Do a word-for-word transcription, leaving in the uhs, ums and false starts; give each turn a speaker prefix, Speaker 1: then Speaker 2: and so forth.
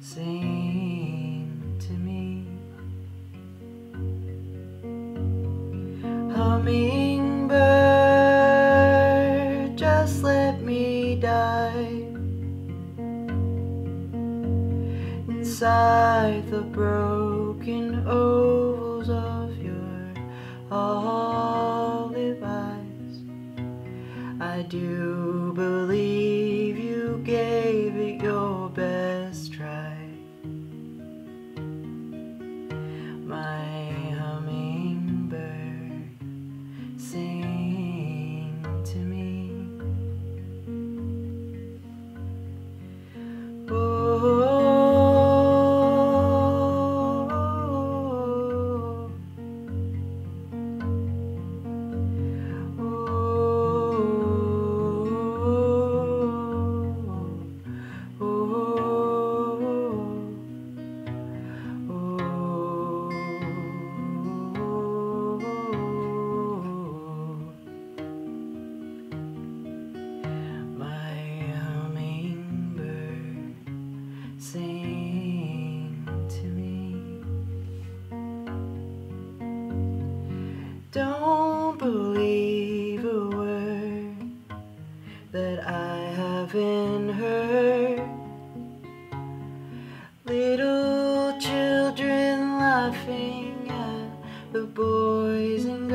Speaker 1: sing to me. Hummingbird, just let me die inside the broken ovals of your olive eyes. I do believe you gave it your best try. My hummingbird, sing to me. Oh, sing to me. Don't believe a word that I haven't heard. Little children laughing at the boys in